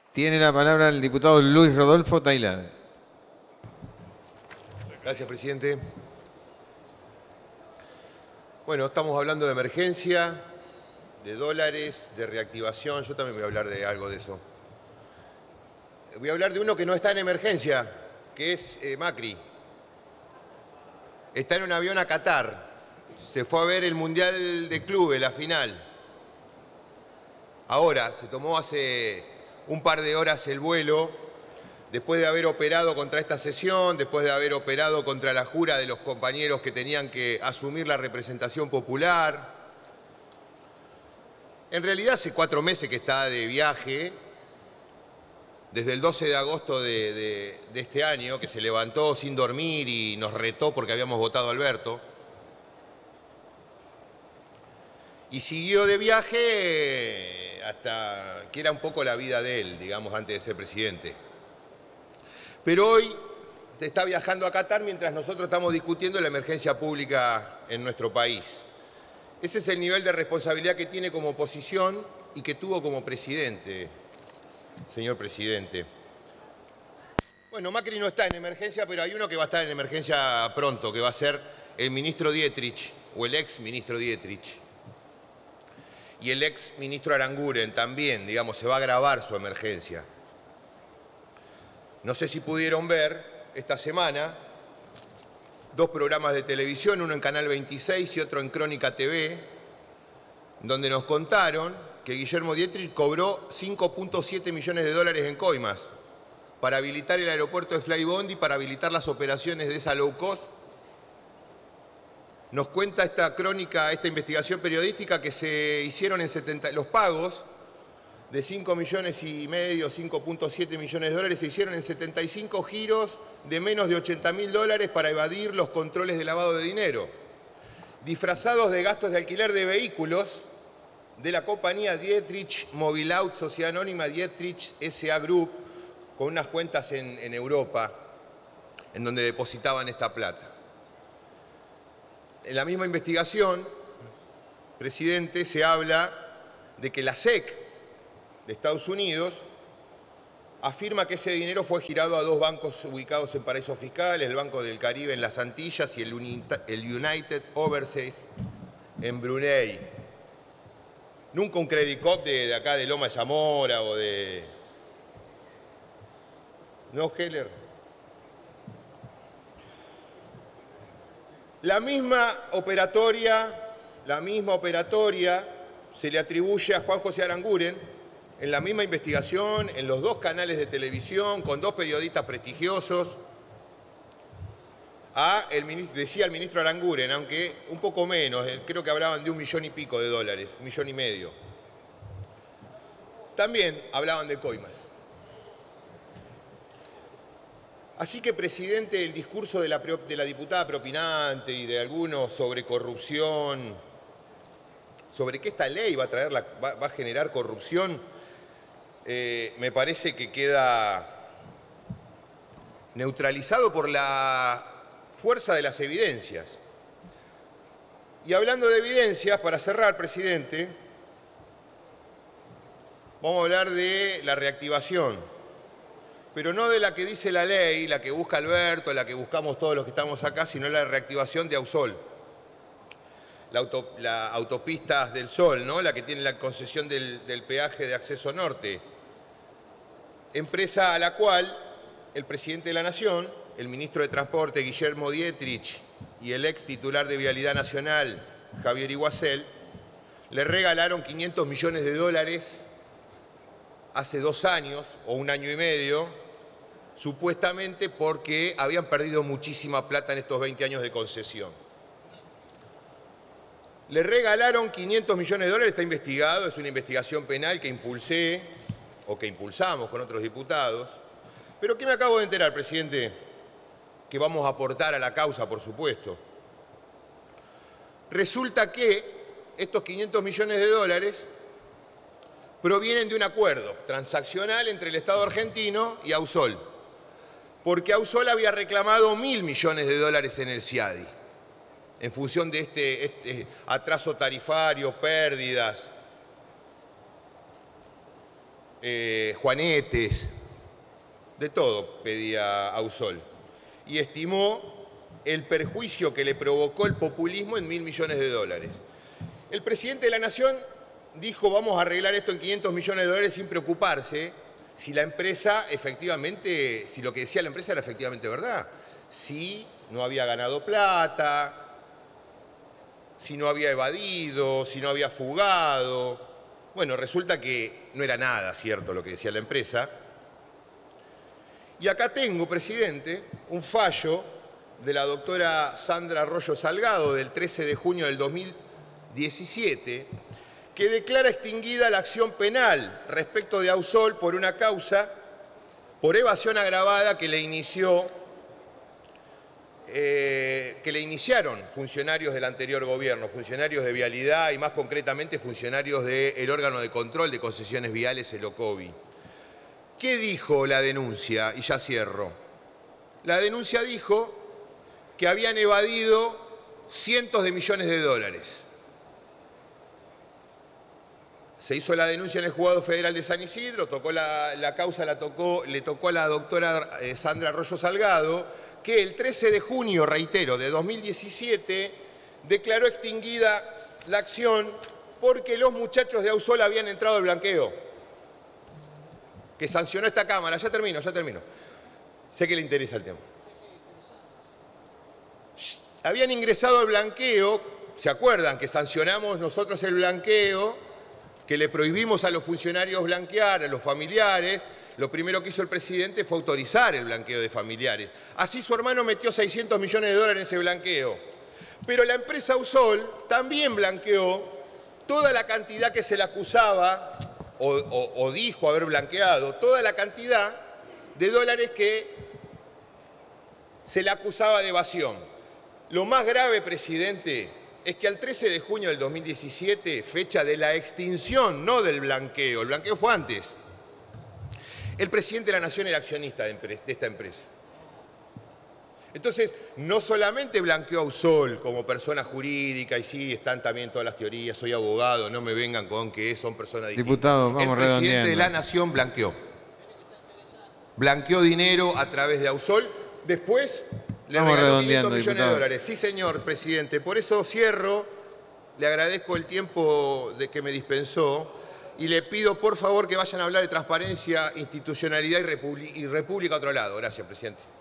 Tiene la palabra el diputado Luis Rodolfo Tailade. Gracias, presidente. Bueno, estamos hablando de emergencia, de dólares, de reactivación. Yo también voy a hablar de algo de eso. Voy a hablar de uno que no está en emergencia, que es Macri. Está en un avión a Qatar. Se fue a ver el Mundial de Clubes, la final. Ahora, se tomó hace un par de horas el vuelo, después de haber operado contra esta sesión, después de haber operado contra la jura de los compañeros que tenían que asumir la representación popular. En realidad hace 4 meses que está de viaje, desde el 12 de agosto de este año, que se levantó sin dormir y nos retó porque habíamos votado a Alberto. Y siguió de viaje hasta que era un poco la vida de él, digamos, antes de ser presidente. Pero hoy está viajando a Qatar mientras nosotros estamos discutiendo la emergencia pública en nuestro país. Ese es el nivel de responsabilidad que tiene como oposición y que tuvo como presidente, señor presidente. Bueno, Macri no está en emergencia, pero hay uno que va a estar en emergencia pronto, que va a ser el ministro Dietrich, o el ex ministro Dietrich. Y el ex ministro Aranguren también, digamos, se va a agravar su emergencia. No sé si pudieron ver esta semana 2 programas de televisión, uno en Canal 26 y otro en Crónica TV, donde nos contaron que Guillermo Dietrich cobró 5.7 millones de dólares en coimas para habilitar el aeropuerto de Flybondi y para habilitar las operaciones de esa low cost. Nos cuenta esta crónica, esta investigación periodística que se hicieron en los pagos de 5 millones y medio, 5.7 millones de dólares, se hicieron en 75 giros de menos de 80.000 dólares para evadir los controles de lavado de dinero, disfrazados de gastos de alquiler de vehículos de la compañía Dietrich Mobilaut, Sociedad Anónima Dietrich S.A. Group, con unas cuentas en Europa, en donde depositaban esta plata. En la misma investigación, presidente, se habla de que la SEC de Estados Unidos afirma que ese dinero fue girado a 2 bancos ubicados en paraísos fiscales, el Banco del Caribe en las Antillas y el United Overseas en Brunei. Nunca un Credit Cop de acá de Loma de Zamora o de... ¿No, Heller? La misma operatoria se le atribuye a Juan José Aranguren en la misma investigación, en los 2 canales de televisión, con 2 periodistas prestigiosos. Decía el ministro Aranguren, aunque un poco menos, creo que hablaban de $1 millón y pico de dólares, $1,5 millones. También hablaban de coimas. Así que, presidente, el discurso de la diputada propinante y de algunos sobre corrupción, sobre que esta ley va a generar corrupción, me parece que queda neutralizado por la fuerza de las evidencias. Y hablando de evidencias, para cerrar, presidente, vamos a hablar de la reactivación. Pero no de la que dice la ley, la que busca Alberto, la que buscamos todos los que estamos acá, sino la reactivación de Ausol. La autopista del Sol, ¿no? La que tiene la concesión del peaje de acceso norte. Empresa a la cual el presidente de la Nación, el ministro de Transporte, Guillermo Dietrich, y el ex titular de Vialidad Nacional, Javier Iguacel, le regalaron 500 millones de dólares hace 2 años o 1 año y medio, supuestamente porque habían perdido muchísima plata en estos 20 años de concesión. Le regalaron 500 millones de dólares, está investigado, es una investigación penal que impulsé o que impulsamos con otros diputados. Pero ¿qué me acabo de enterar, presidente? Que vamos a aportar a la causa, por supuesto. Resulta que estos 500 millones de dólares provienen de un acuerdo transaccional entre el Estado argentino y Ausol, porque Ausol había reclamado 1.000 millones de dólares en el CIADI, en función de este atraso tarifario, pérdidas. juanetes, de todo pedía Ausol. Y estimó el perjuicio que le provocó el populismo en $1.000 millones. El presidente de la Nación dijo, vamos a arreglar esto en $500 millones sin preocuparse si la empresa efectivamente, si lo que decía la empresa era efectivamente verdad. Si no había ganado plata, si no había evadido, si no había fugado. Bueno, resulta que no era nada cierto lo que decía la empresa. Y acá tengo, presidente, un fallo de la doctora Sandra Arroyo Salgado del 13 de junio del 2017 que declara extinguida la acción penal respecto de Ausol por una causa por evasión agravada que le iniciaron funcionarios del anterior gobierno, funcionarios de Vialidad y más concretamente funcionarios del órgano de control de concesiones viales, el OCOVI. ¿Qué dijo la denuncia? Y ya cierro. La denuncia dijo que habían evadido cientos de millones de dólares. Se hizo la denuncia en el Juzgado Federal de San Isidro, la causa le tocó a la doctora Sandra Arroyo Salgado, que el 13 de junio, reitero, de 2017, declaró extinguida la acción porque los muchachos de Ausol habían entrado al blanqueo, que sancionó esta Cámara. Ya termino. Sé que le interesa el tema. Habían ingresado al blanqueo, ¿se acuerdan que sancionamos nosotros el blanqueo? Que le prohibimos a los funcionarios blanquear, a los familiares. Lo primero que hizo el presidente fue autorizar el blanqueo de familiares. Así su hermano metió $600 millones en ese blanqueo. Pero la empresa Ausol también blanqueó toda la cantidad que se le acusaba o dijo haber blanqueado, toda la cantidad de dólares que se le acusaba de evasión. Lo más grave, presidente, es que al 13 de junio del 2017, fecha de la extinción, no del blanqueo, el blanqueo fue antes, el presidente de la Nación era accionista de esta empresa. Entonces, no solamente blanqueó a Ausol como persona jurídica, y sí, están también todas las teorías, soy abogado, no me vengan con que son personas distintas. Diputado, vamos redondeando. El presidente de la Nación blanqueó. Blanqueó dinero a través de Ausol, después le regaló $500 millones. Sí, señor presidente, por eso cierro, le agradezco el tiempo de que me dispensó y le pido por favor que vayan a hablar de transparencia, institucionalidad y república a otro lado. Gracias, presidente.